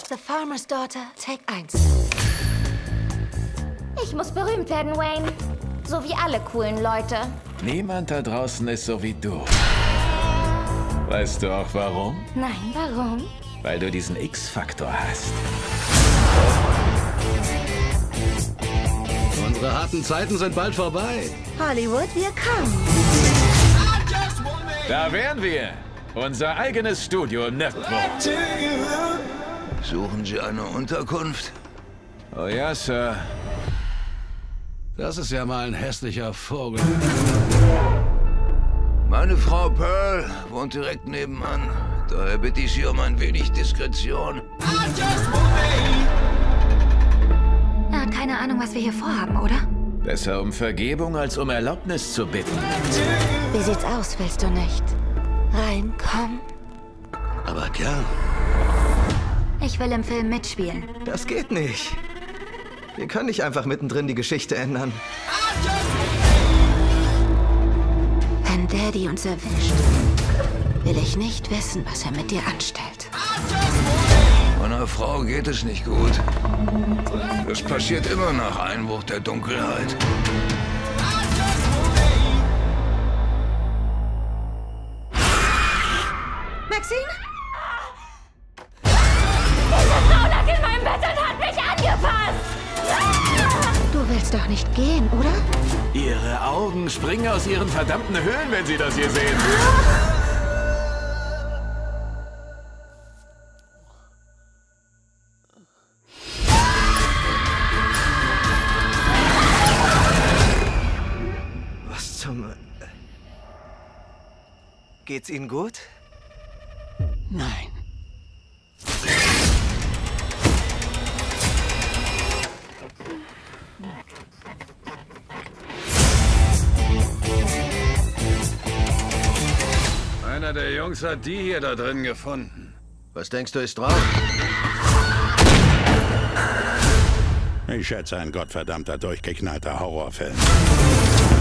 The Farmer's Daughter, Take 1. Ich muss berühmt werden, Wayne. So wie alle coolen Leute. Niemand da draußen ist so wie du. Weißt du auch warum? Nein, warum? Weil du diesen X-Faktor hast. Unsere harten Zeiten sind bald vorbei. Hollywood, wir kommen. Da wären wir. Unser eigenes Studio im Network. Suchen Sie eine Unterkunft? Oh ja, Sir. Das ist ja mal ein hässlicher Vogel. Meine Frau Pearl wohnt direkt nebenan. Daher bitte ich Sie um ein wenig Diskretion. Er hat keine Ahnung, was wir hier vorhaben, oder? Besser um Vergebung als um Erlaubnis zu bitten. Wie sieht's aus, willst du nicht? Rein, komm. Aber gern. Ich will im Film mitspielen. Das geht nicht. Wir können nicht einfach mittendrin die Geschichte ändern. Wenn Daddy uns erwischt, will ich nicht wissen, was er mit dir anstellt. Meiner Frau geht es nicht gut. Das passiert immer nach Einbruch der Dunkelheit. Maxine? Diese Frau lag in meinem Bett und hat mich angefasst! Du willst doch nicht gehen, oder? Ihre Augen springen aus ihren verdammten Höhlen, wenn sie das hier sehen. Was zum... Geht's Ihnen gut? Nein. Einer der Jungs hat die hier da drin gefunden. Was denkst du, ist drauf? Ich schätze, ein gottverdammter, durchgeknallter Horrorfilm.